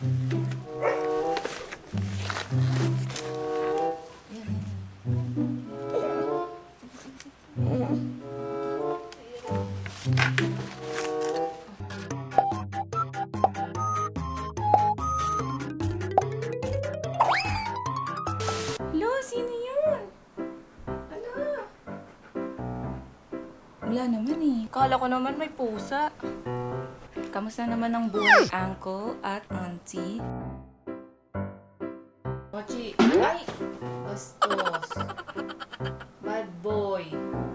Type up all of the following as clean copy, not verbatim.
Hello, sino yun? Ano? Wala naman eh. Kala ko naman may pusa. Kamusta naman ang buhay, uncle at auntie? Mochi! Ay! Bastos! Bad boy!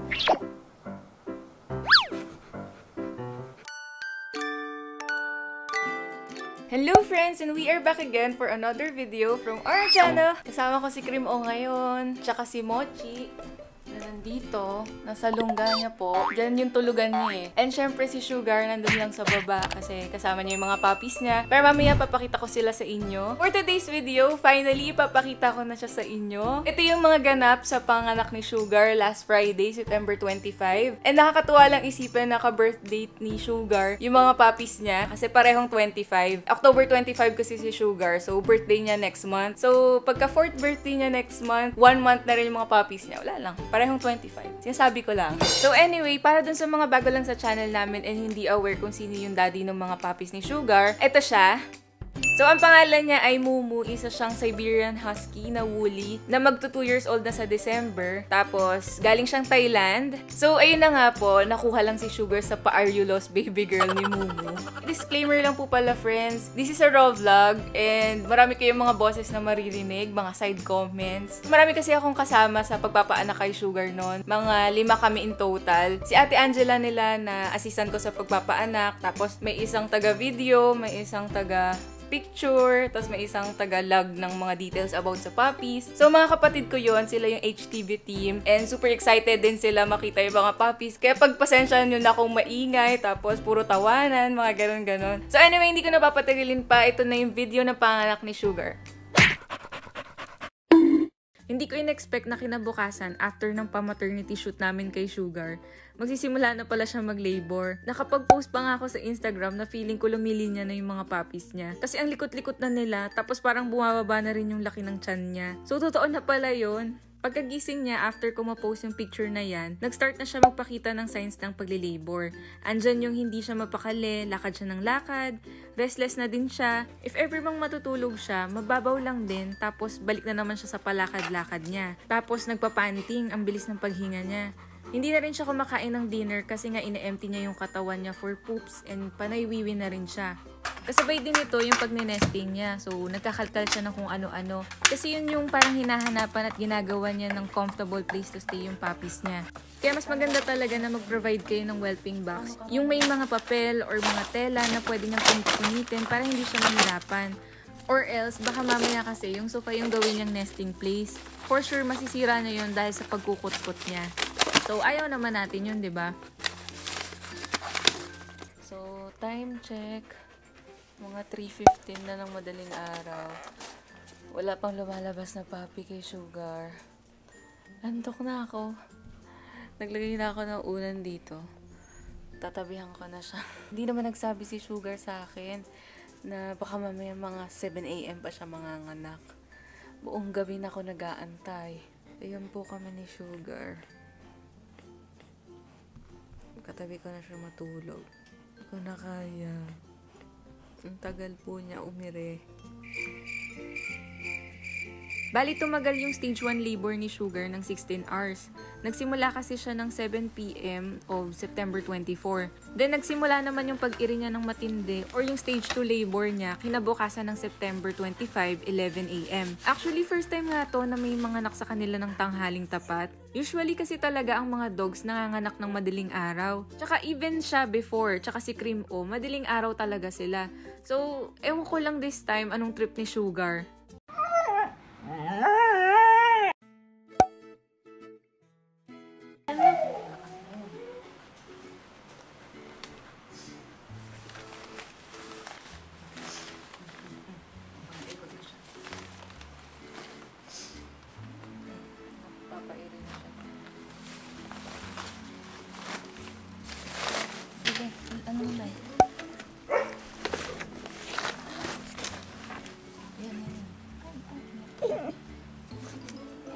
Hello friends, and we are back again for another video from our channel. Kasama ko si Cream O ngayon, tsaka si Mochi na nandito, nasa lungga niya po. Diyan yung tulugan niya eh. And syempre si Sugar nandun lang sa baba kasi kasama niya yung mga puppies niya. Pero mamaya papakita ko sila sa inyo. For today's video, finally papakita ko na siya sa inyo. Ito yung mga ganap sa panganak ni Sugar last Friday, September 25. And nakakatuwa lang isipin na ka-birthday ni Sugar yung mga puppies niya kasi parehong 25. October 25 kasi si Sugar, so birthday niya next month. So pagka 4th birthday niya next month, 1 month na rin yung mga puppies niya. Wala lang. Parehong 25. Sinasabi ko lang. So anyway, para dun sa mga bago lang sa channel namin and hindi aware kung sino yung daddy ng mga puppies ni Sugar, eto siya. So, ang pangalan niya ay Mumu. Isa siyang Siberian Husky na woolly na magto 2 years old na sa December. Tapos, galing siyang Thailand. So, ayun na nga po, nakuha lang si Sugar sa Pa-Are You Lost Baby Girl ni Mumu. Disclaimer lang po pala, friends. This is a raw vlog and marami kayong mga boses na maririnig, mga side comments. Marami kasi akong kasama sa pagpapaanak kay Sugar noon. Mga 5 kami in total. Si Ate Angela nila na assistant ko sa pagpapaanak. Tapos, may isang taga-video, may isang taga-picture, tapos may isang taga-log ng mga details about sa puppies. So, mga kapatid ko yon, sila yung HTV team. And super excited din sila makita yung mga puppies. Kaya pagpasensyahan nyo na akong maingay, tapos puro tawanan, mga ganon-ganon. So, anyway, hindi ko na papatagalin pa. Ito na yung video ng panganak ni Sugar. Hindi ko in-expect na kinabukasan after ng pa-maternity shoot namin kay Sugar, magsisimula na pala siya mag-labor. Nakapag-post pa nga ako sa Instagram na feeling ko lumilinya na yung mga puppies niya. Kasi ang likot-likot na nila, tapos parang bumababa na rin yung laki ng tiyan niya. So, totoo na pala yun. Pagkagising niya, after ko ma-post yung picture na yan, nag-start na siya magpakita ng signs ng pagli-labor. Andyan yung hindi siya mapakali, lakad siya ng lakad, restless na din siya. If ever mang matutulog siya, mababaw lang din, tapos balik na naman siya sa palakad-lakad niya. Tapos nagpapanting, ang bilis ng paghinga niya. Hindi na rin siya kumakain ng dinner kasi nga ine-empty niya yung katawan niya for poops and panay-wiwi na rin siya. Kasabay din ito yung pag-nesting niya. So, nagkakalkal siya ng kung ano-ano. Kasi yun yung parang hinahanapan at ginagawa niya ng comfortable place to stay yung puppies niya. Kaya mas maganda talaga na mag-provide kayo ng whelping box. Yung may mga papel or mga tela na pwede niyang punitin para hindi siya mahirapan. Or else, baka mamaya kasi yung sofa yung gawin niyang nesting place. For sure, masisira niya yun dahil sa pagkukot-kot niya. So, ayaw naman natin yun, di ba? So, time check. Mga 3:15 na ng madaling araw. Wala pang lumalabas na puppy kay Sugar. Antok na ako. Naglagay na ako ng unan dito. Tatabihan ko na siya. Hindi naman nagsabi si Sugar sa akin na baka mamaya mga 7 AM pa siya manganganak. Buong gabi na ako nag-aantay. Ayan po kami ni Sugar. Katabi ko na siya matulog. Hindi ko na kaya. Ang tagal po niya umire. Bali, tumagal yung stage 1 labor ni Sugar ng 16 hours. Nagsimula kasi siya ng 7 PM of September 24. Then, nagsimula naman yung pag-iri niya ng matindi or yung stage 2 labor niya kinabukasan ng September 25, 11 AM. Actually, first time nga to na may mga anak sa kanila ng tanghaling tapat. Usually kasi talaga ang mga dogs nanganganak ng madaling araw. Tsaka even siya before, tsaka si Cream O, madaling araw talaga sila. So, ewan ko lang this time anong trip ni Sugar. Ano na?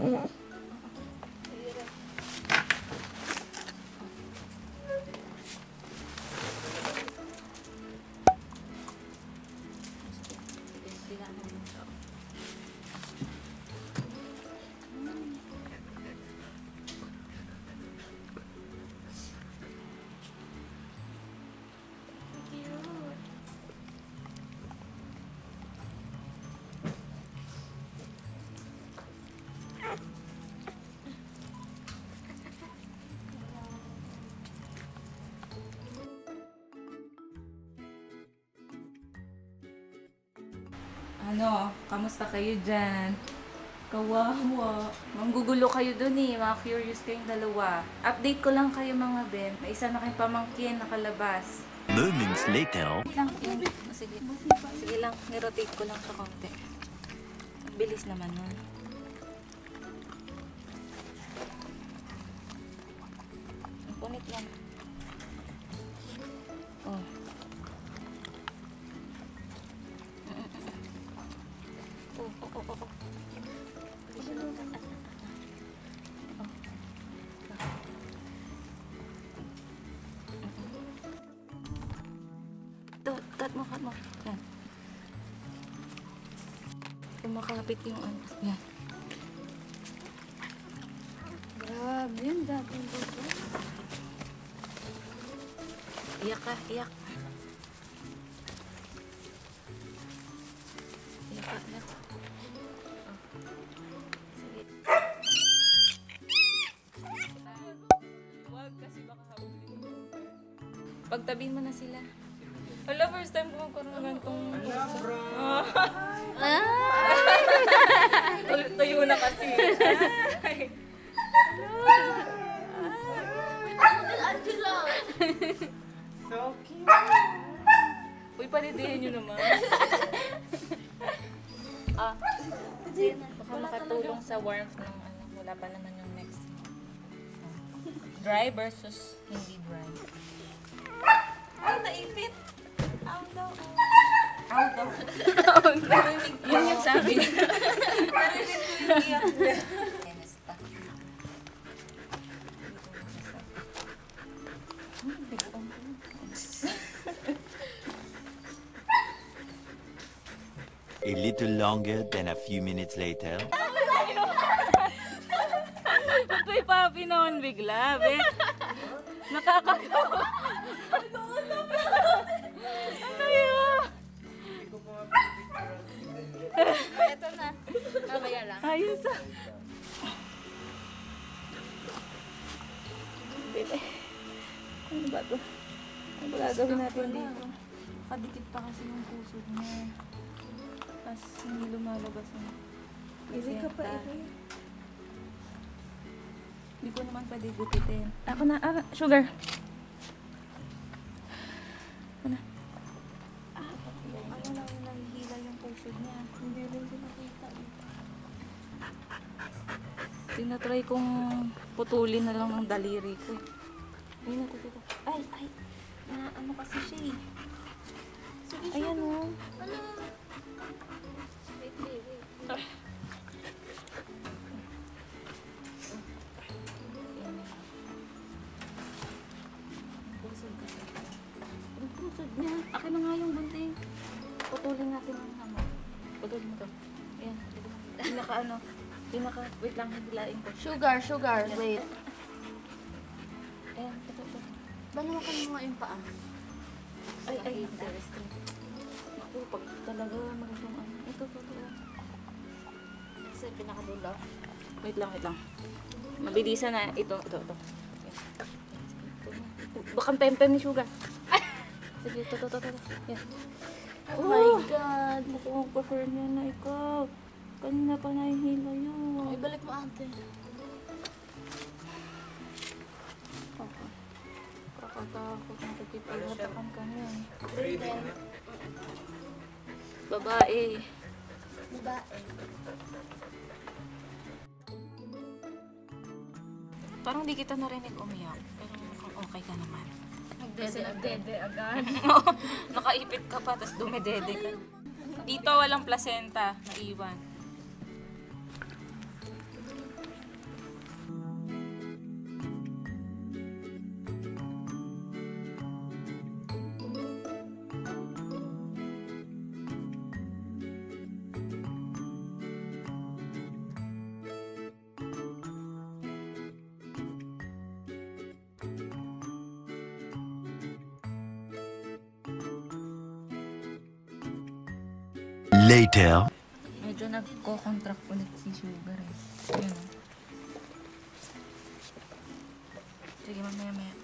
Ano, kamusta kayo dyan? Kawawa. Manggugulo kayo dun eh, mga curious kayong dalawa. Update ko lang kayo mga Ben. May isa na kayong pamangkin nakalabas. Moments later. Sige. Sige lang, nirotate ko lang sa konti. Ang bilis naman nun. Ang punit yan. Oh. Oh. Cut mo. Yan. Kumakapit yung ano. Yan. Grabe, ang daming buto. Iyak ka, iyak. Iyak ka, iyak. Oh. Sige. Huwag kasi baka habulin. Pagtabihin mo na sila. Hala, first time ko magkaroon ng gantong... Tayo na kasi. Angela! So cute! Uy, panidihin nyo naman. Baka makatulong sa warmth ng ano. Wala pa naman yung next. Dry versus hindi dry. Ay, naipit! Aw daw. Yun yung sabi. Narinig ko yung iyak. A little longer than a few minutes later. Ba't may papi naman bigla, be? Nakakagawa. Ano yun? Ito na. Mamaya lang. Ayos ah. Ano ba ito? Ano ba gagawin natin dito? Kadikit pa kasi yung puso niya. Tapos hindi lumalabas na. Iri ka pa, Iri. Hindi ko naman pwede gupitin. Ako na, sugar. Ako na. Ano lang yung nahihila yung puso niya. Hindi rin ko nakita. Tinatry kong putulin na lang ng daliri ko. Ayun na, dito. Ay. Ano kasi siya eh. Sige, Ayan o. Ano? Wait. Ang pusod niya. Akin na nga yung bunting. Putulin natin ang hamon. Putulin mo to. Ayan. Wait lang, higilain ko. Sugar. Wait. Ayan, ito. Balawakan mo nga yung paa. Ay, hindi. Naku, pag talaga magandang ano. Ito. Kasi pinakadulo. Wait lang. Mabilisan na. Ito. Baka pempen ni Sugar. Sige, ito. Yan. Oh my God. Mukhang prefer niya na ikaw. Kanina pa nahihila yun. Ay, balik mo ate. Okay. Kakatakot na kikipag-hatakan ka niya. Babae. Parang di kita narinig umiyak. Pero mukhang okay ka naman. Nagdede agad. Nakaipit ka pa, tapos dumedede ka. Dito walang placenta. Naiwan. later. Medyo nagko-contract ulit si Sugar eh. Yun o. Sige, mamaya-maya.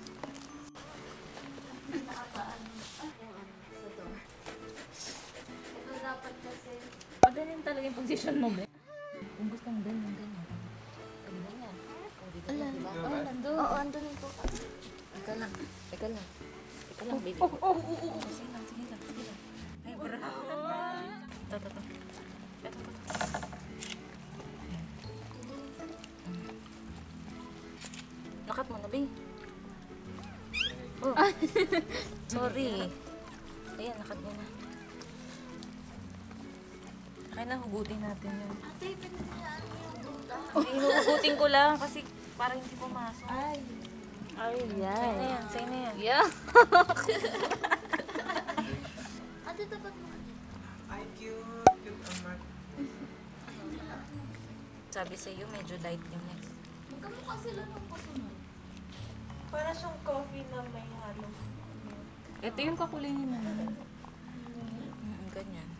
Paganin talaga yung position mo, be. Kung gusto mo ganyan, ganyan. Ganyan. Oo, nandun. Oo, andun po. Ika lang, baby. Sige lang. Ay, bravo. Ito. Nakat mo na, be. Oh. Sorry. Ayan, nakat mo na. Kaya na, hugutin natin yun. Hinuhugutin ko lang kasi parang hindi pumasok. Ay, Sa'yo na yan. yeah. Ate, dapat mo. Sabi sa'yo, medyo light yung next. Magkamukha sila ng kasunod. Para siyang coffee na may halong. Ito yung kakulay mo. Ganyan.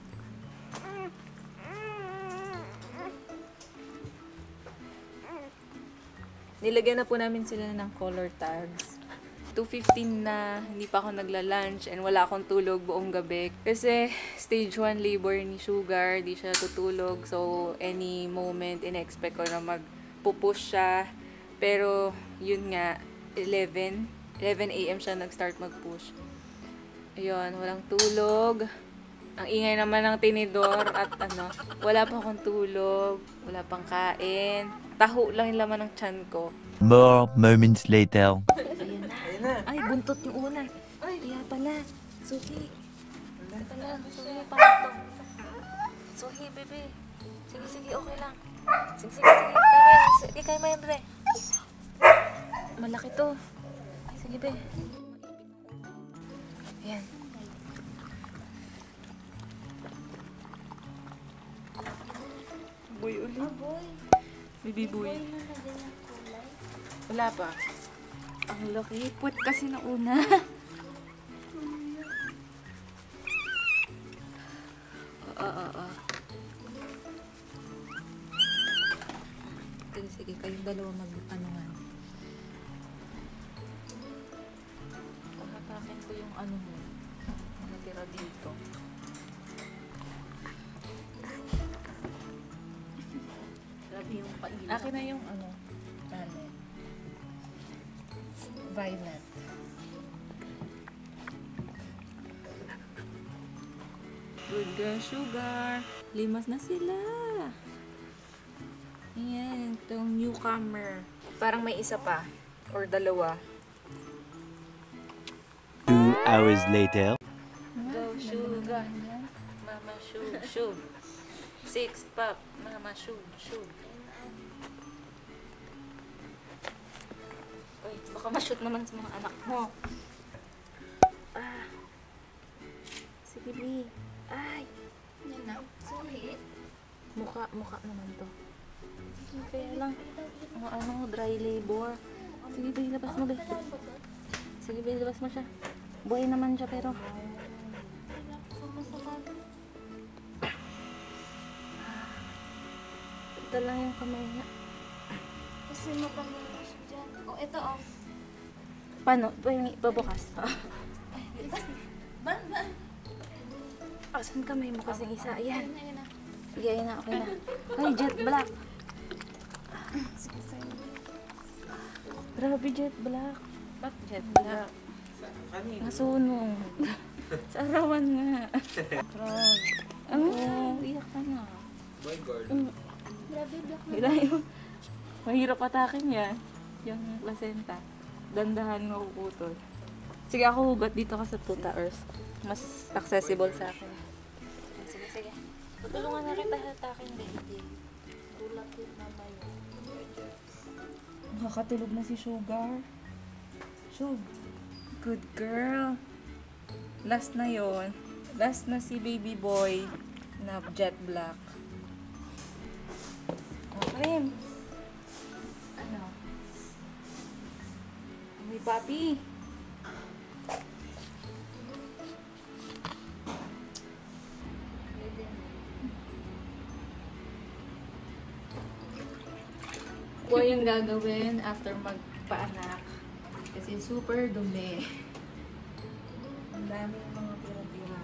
Nilagyan na po namin sila ng color tags. 2:15 na, hindi pa ako nagla-lunch and wala akong tulog buong gabi. Kasi stage 1 labor ni Sugar, di siya tutulog. So, any moment, in-expect ko na magpupush siya. Pero, yun nga, 11 a.m. siya nag-start mag-push. Ayun, walang tulog. Ang ingay naman ng tinidor at wala pa akong tulog, wala pang kain. Taho lang yung laman ng tiyan ko. More moments later. Ayun na. Ay, buntot yung una. Ay, kaya pala. Suhi. Ito lang. Suhi, parang to. Suhi, bebe. Sige, okay lang. Sige. Kaya mo yan, bre. Malaki to. Ay, sige, be. Ayan. Boy ulit. Boy. Baby boy. Boy na lagyan ng kulay. Wala pa. Ang laki. Puwet kasi na una. Oo. Sige, kayong dalawa mag-anuhan. Hapakin ko yung ano mo. Nakatira dito. Grabe yung pailan. Akin na yung violet. Good girl, Sugar. Limas na sila. Ayan, itong newcomer. Parang may isa pa. Or dalawa. 2 hours later. Go, Sugar. Mama, shug. 6 pop. Mama, shug. Uy, baka ma-shoot naman sa mga anak mo. Sige, B. Ay, Yan na. Suhi. mukha naman to. Sige, kaya lang. Dry labor. Sige, B, labas mo, B. Sige, B, labas mo siya. Buhay naman siya, pero... Ito lang yung kamay niya. Kasi mapamulong siya dyan. Oh, ito oh. Paano? Babukas. Ban. Asan kamay mo kasing isa? Ayan. Ayun na. Sige, ayun na. Okay na. Ay, jet black. Sige, sa'yo. Grabe, jet black. Ba't jet black? Nasunog. Sa arawan nga. Grabe. Iyak ka na. Grabe, black na. Hilayo. Mahirap atakin yan. Yung placenta. Dandahan mo puputol. Sige, ako hugat dito ka sa tuta, Earth. Mas accessible sa akin. Sige. Tutulungan na kita hatakin, baby. Tulak yung mama yun. Nakakatulog na si Sugar. Shug. Good girl. Last na yon. Last na si baby boy na jet black. Karim. Ano? May papi. Pwede na. po yung gagawin after magpaanak. Kasi super dumi. Ang daming mga tira-tira.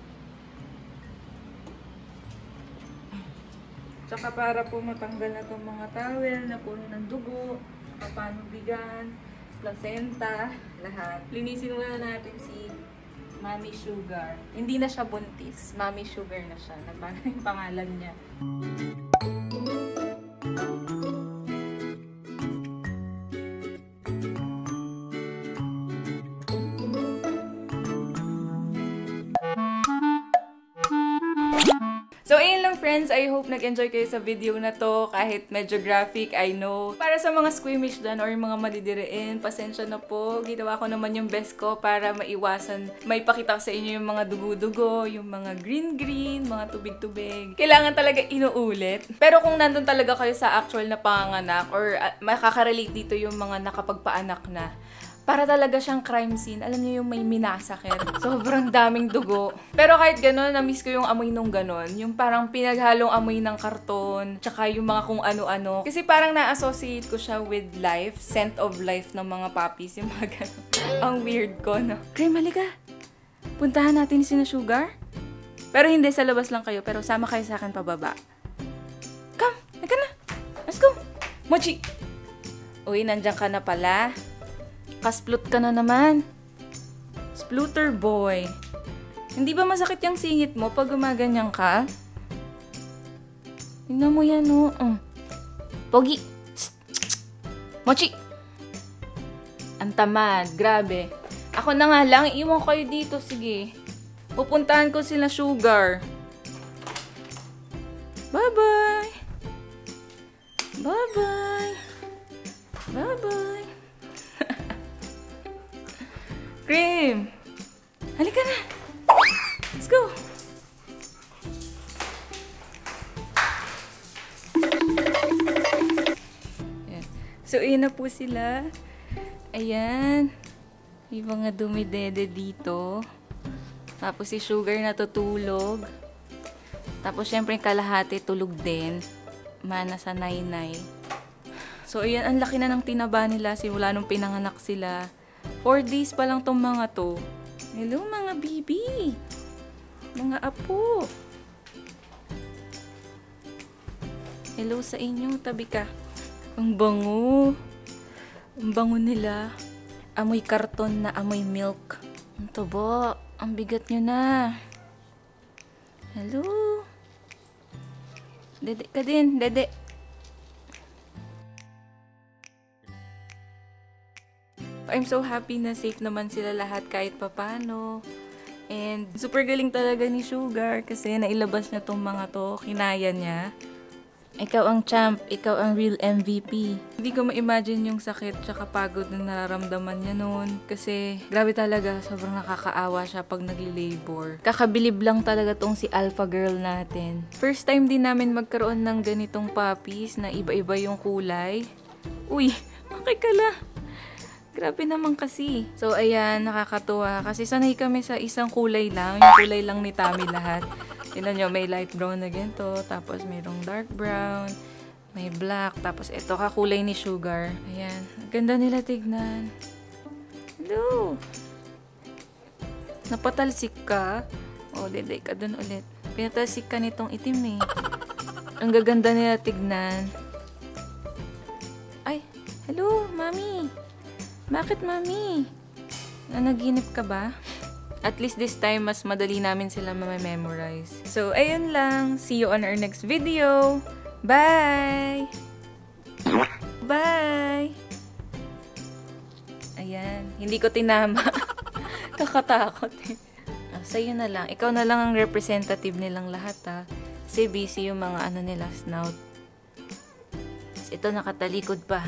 Tsaka para po matanggal na itong mga towel na puno ng dugo, papanubigan, placenta, lahat. Linisin muna natin si Mommy Sugar. Hindi na siya buntis. Mommy Sugar na siya. Nagbago yung pangalan niya. So, ayun lang friends. I hope nag-enjoy kayo sa video na to. Kahit medyo graphic, I know. Para sa mga squeamish dyan or mga madidiriin, pasensya na po. Ginawa ko naman yung best ko para maiwasan. May pakita ko sa inyo yung mga dugo-dugo, yung mga green-green, mga tubig-tubig. Kailangan talaga inuulit. Pero kung nandun talaga kayo sa actual na panganak or makaka-relate dito yung mga nakapagpaanak na, para talaga siyang crime scene. Alam niyo yung may minasakit. Sobrang daming dugo. Pero kahit gano'n, na-miss ko yung amoy nung gano'n. Yung parang pinaghalong amoy ng karton, tsaka yung mga kung ano-ano. Kasi parang na-associate ko siya with life, scent of life ng mga puppies, yung mga gano'n. Ang weird ko, no? Cream, halika. Puntahan natin si na Sugar. Pero hindi, sa labas lang kayo. Pero sama kayo sa akin pababa. Come, halika na. Let's go. Mochi. Uy, nandiyan ka na pala. Kasplot ka na naman. Splutter boy. Hindi ba masakit yung singit mo pag gumaganyan ka? Tingnan mo yan, oh. Pogi. Mochi. Ang tamad. Grabe. Ako na nga lang. Iwan kayo dito. Sige. Pupuntahan ko sila Sugar. Bye-bye. Bye-bye. Bye-bye. Cream! Halika na! Let's go! Ayan. So, ayan na po sila. Ayan. May mga dumidede dito. Tapos si Sugar natutulog. Tapos syempre yung kalahati tulog din. Mana sa nainay. So, ayan. Ang laki na ng tinaba nila simula nung pinanganak sila. 4 days pa lang tong mga to. Hello mga baby! Mga apo! Hello sa inyo, tabi ka. Ang bango! Ang bango nila. Amoy karton na amoy milk. Ang tubo! Ang bigat nyo na. Hello! Dede ka din, dede. I'm so happy na safe naman sila lahat kahit papano. And super galing talaga ni Sugar kasi nailabas niya tong mga to. Kinaya niya. Ikaw ang champ. Ikaw ang real MVP. Hindi ko ma-imagine yung sakit tsaka pagod na nararamdaman niya noon. Kasi grabe talaga. Sobrang nakakaawa siya pag nagli-labor. Kakabilib lang talaga tong si Alpha Girl natin. First time din namin magkaroon ng ganitong puppies na iba-iba yung kulay. Uy, okay ka lang. Grabe naman kasi. So, ayan, nakakatuwa. Kasi sanay kami sa isang kulay lang. Yung kulay lang ni Tommy lahat. Tignan nyo, may light brown na ganito. Tapos, mayroong dark brown. May black. Tapos, ito kakulay ni Sugar. Ayan. Ganda nila tignan. Hello! Napatalsik ka? O, deday ka dun ulit. Pinatalsik ka nitong itim eh. Ang gaganda nila tignan. Ay! Hello, Mami! Bakit, Mami? Nanaginip ka ba? At least this time, mas madali namin sila ma-memorize. So, ayun lang. See you on our next video. Bye! Bye! Ayan. Hindi ko tinama. Kakatakot eh. Sa'yo na lang. Ikaw na lang ang representative nilang lahat ha. Kasi busy yung mga ano nila, snout. Tapos ito nakatalikod pa.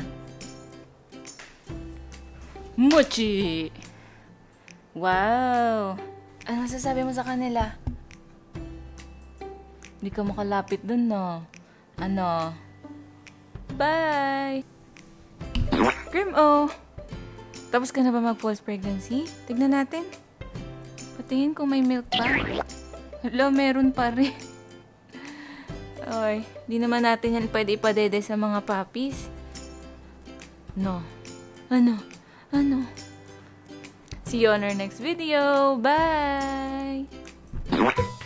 Mochi! Wow! Ano masasabi mo sa kanila? Hindi ka makalapit dun, no? Ano? Bye! Cream, oh! Tapos ka na ba mag-false pregnancy? Tignan natin. Patingin kung may milk pa. Hala, meron pa rin. Ay, di naman natin yan pwede ipadede sa mga puppies. No. Ano? See you on our next video. Bye!